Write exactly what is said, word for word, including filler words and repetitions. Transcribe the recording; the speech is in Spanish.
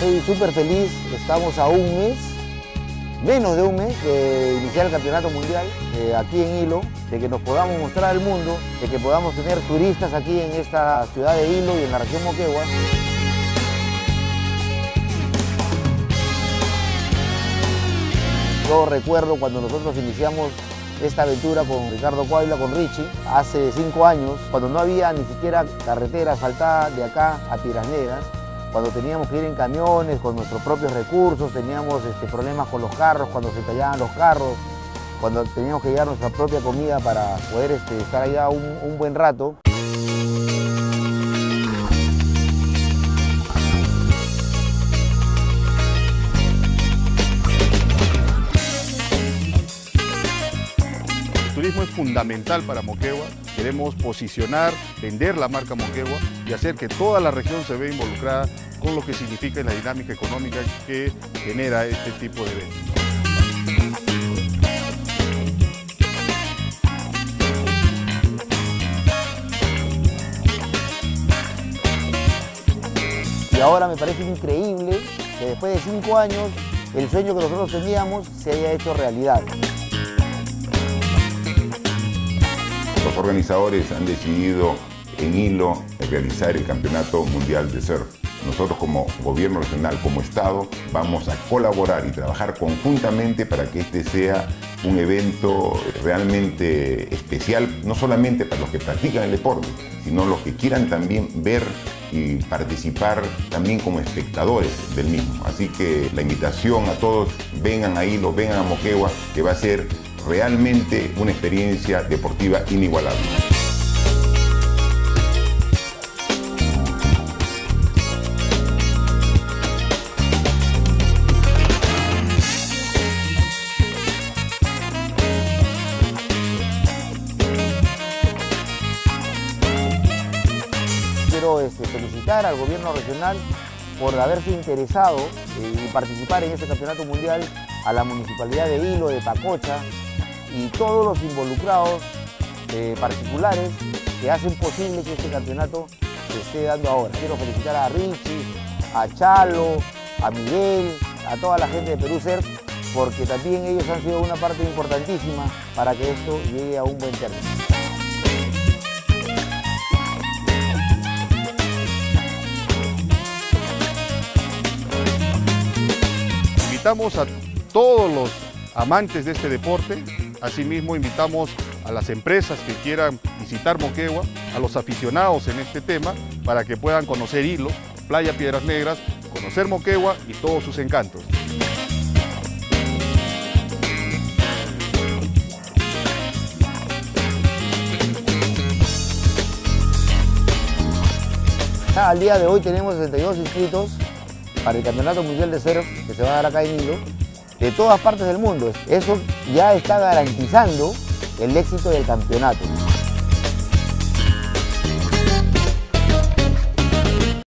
Estoy súper feliz, estamos a un mes, menos de un mes de iniciar el campeonato mundial eh, aquí en Hilo, de que nos podamos mostrar al mundo, de que podamos tener turistas aquí en esta ciudad de Hilo y en la región Moquegua. Yo recuerdo cuando nosotros iniciamos esta aventura con Ricardo Coaula, con Richie, hace cinco años, cuando no había ni siquiera carretera asfaltada de acá a Piedras Negras, cuando teníamos que ir en camiones con nuestros propios recursos, teníamos este, problemas con los carros, cuando se tallaban los carros, cuando teníamos que llevar nuestra propia comida para poder este, estar allá un, un buen rato. El turismo es fundamental para Moquegua. Queremos posicionar, vender la marca Moquegua y hacer que toda la región se vea involucrada con lo que significa en la dinámica económica que genera este tipo de eventos. Y ahora me parece increíble que después de cinco años el sueño que nosotros teníamos se haya hecho realidad. Los organizadores han decidido en Hilo realizar el Campeonato Mundial de Surf. Nosotros como Gobierno Regional, como Estado, vamos a colaborar y trabajar conjuntamente para que este sea un evento realmente especial, no solamente para los que practican el deporte, sino los que quieran también ver y participar también como espectadores del mismo. Así que la invitación a todos, vengan a Hilo, vengan a Moquegua, que va a ser realmente una experiencia deportiva inigualable. Quiero este, felicitar al gobierno regional por haberse interesado eh, y participar en este campeonato mundial, a la municipalidad de Hilo, de Pacocha, y todos los involucrados eh, particulares que hacen posible que este campeonato se esté dando ahora. Quiero felicitar a Richie, a Chalo, a Miguel, a toda la gente de Perú Surf, porque también ellos han sido una parte importantísima para que esto llegue a un buen término. Invitamos a todos los amantes de este deporte. Asimismo, invitamos a las empresas que quieran visitar Moquegua, a los aficionados en este tema, para que puedan conocer Hilo, Playa Piedras Negras, conocer Moquegua y todos sus encantos. Al día de hoy tenemos sesenta y dos inscritos para el Campeonato Mundial de Surf que se va a dar acá en Hilo, de todas partes del mundo. Eso ya está garantizando el éxito del campeonato.